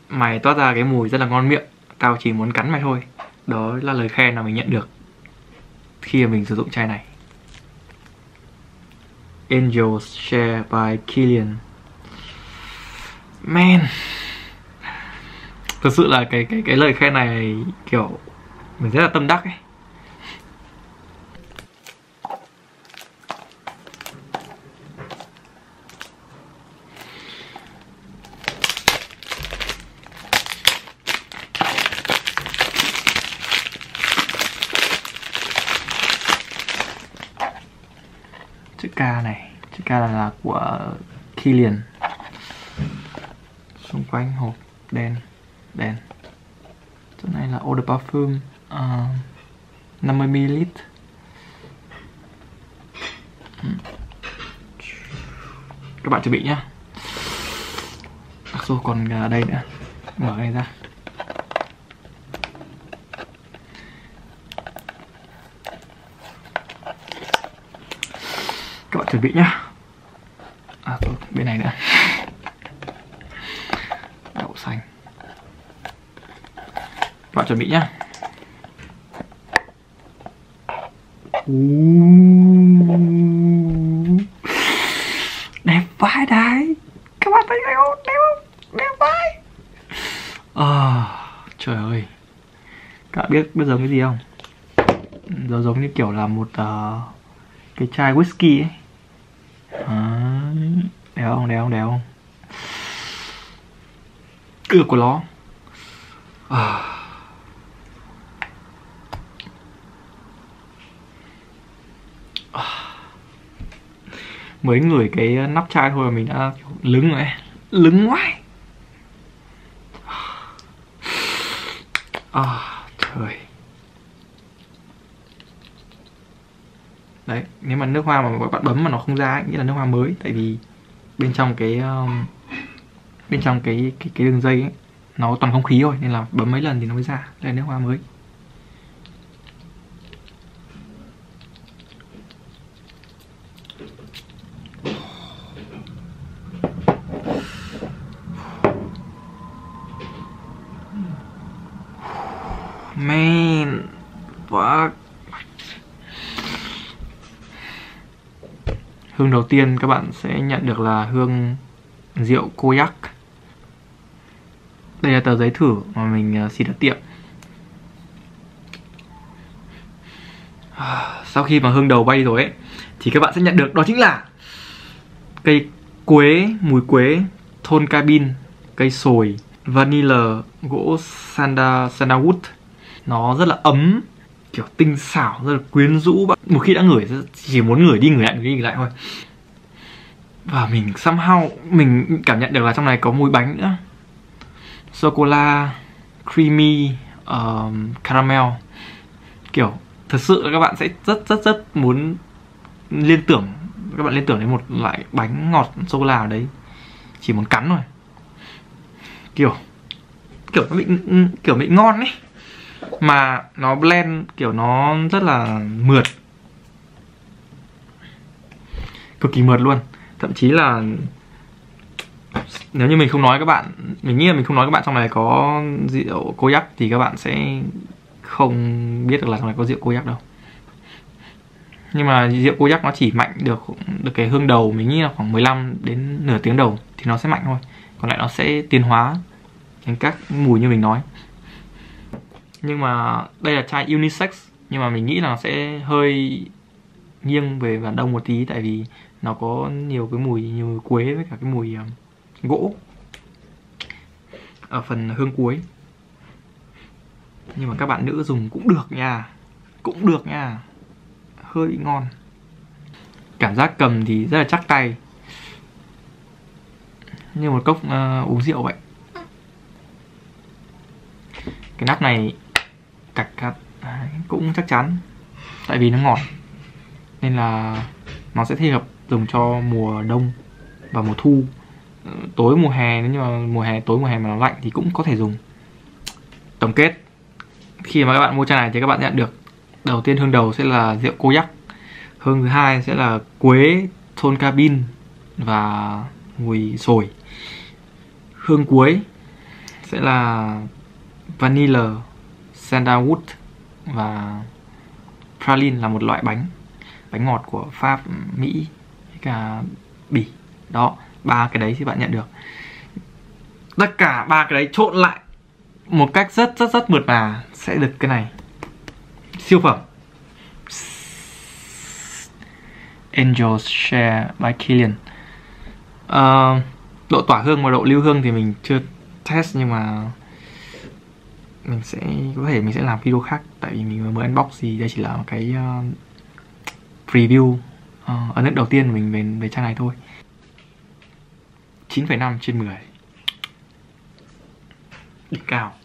Mày toát ra cái mùi rất là ngon miệng, tao chỉ muốn cắn mày thôi. Đó là lời khen mà mình nhận được khi mà mình sử dụng chai này. Angels Share by Kilian. Man, thực sự là cái lời khen này kiểu mình rất là tâm đắc ấy. Chữ K này, chữ K là của Kilian. Xung quanh hộp đen. Chỗ này là Eau de Parfum 50ml. Các bạn chuẩn bị nhá. Rồi còn đây nữa. Mở cái này ra. Các bạn chuẩn bị nhá. Bên này nữa. Đậu xanh. Các bạn chuẩn bị nhá. Đẹp vãi đấy. Các bạn thấy không? Đẹp không? Đẹp vãi. Trời ơi. Các bạn biết giống cái gì không? Giống như kiểu là một cái chai whisky ấy. Đẹp không? Cửa của nó. Mới ngửi cái nắp chai thôi mà mình đã lứng rồi ấy. Lứng ngoái. Trời. Đấy, nếu mà nước hoa mà bạn bấm mà nó không ra ấy, nghĩa là nước hoa mới. Tại vì bên trong cái đường dây ấy, nó toàn không khí thôi, nên là bấm mấy lần thì nó mới ra. Đây là nước hoa mới. Man, fuck. Hương đầu tiên các bạn sẽ nhận được là hương rượu Cognac. Đây là tờ giấy thử mà mình xin ở tiệm. Sau khi mà hương đầu bay rồi ấy, thì các bạn sẽ nhận được đó chính là cây quế, mùi quế, thôn cabin, cây sồi, vanilla, gỗ sandalwood. Nó rất là ấm, kiểu tinh xảo, rất là quyến rũ. Một khi đã ngửi chỉ muốn ngửi đi ngửi lại thôi. Và mình somehow mình cảm nhận được là trong này có mùi bánh nữa. Sô-cô la, creamy, caramel. Kiểu thật sự các bạn sẽ rất muốn các bạn liên tưởng đến một loại bánh ngọt sô-cô-la ở đấy. Chỉ muốn cắn thôi. Kiểu nó bị ngon ấy. Mà nó blend kiểu nó rất là mượt. Cực kỳ mượt luôn. Thậm chí là nếu như mình không nói các bạn, mình nghĩ là mình không nói các bạn trong này có rượu Cognac thì các bạn sẽ không biết được là trong này có rượu Cognac đâu. Nhưng mà rượu Cognac nó chỉ mạnh được cái hương đầu, mình nghĩ là khoảng 15 đến nửa tiếng đầu thì nó sẽ mạnh thôi. Còn lại nó sẽ tiến hóa thành các mùi như mình nói. Nhưng mà đây là chai unisex, nhưng mà mình nghĩ là nó sẽ hơi nghiêng về Đàn Đông một tí. Tại vì nó có nhiều mùi quế với cả cái mùi gỗ ở phần hương cuối. Nhưng mà các bạn nữ dùng cũng được nha. Hơi bị ngon. Cảm giác cầm thì rất là chắc tay, như một cốc uống rượu vậy. Cái nắp này cạch cũng chắc chắn, tại vì nó ngọt nên là nó sẽ thích hợp dùng cho mùa đông và mùa thu. Tối mùa hè, nếu như mà tối mùa hè mà nó lạnh thì cũng có thể dùng. Tổng kết, khi mà các bạn mua chai này thì các bạn nhận được đầu tiên hương đầu sẽ là rượu Cognac, hương thứ hai sẽ là quế, thôn cabin và mùi sồi. Hương cuối sẽ là vanilla, sandalwood và praline là một loại bánh ngọt của Pháp, Mỹ với cả Bỉ. Đó, 3 cái đấy thì bạn nhận được. Tất cả 3 cái đấy trộn lại một cách rất mượt mà sẽ được cái này. Siêu phẩm Angel's Share by Kilian. Độ tỏa hương và độ lưu hương thì mình chưa test, nhưng mà mình sẽ làm video khác, tại vì mình mới unbox thì đây chỉ là một cái review ấn tượng đầu tiên của mình về chai này thôi. 9,5/10, đỉnh cao.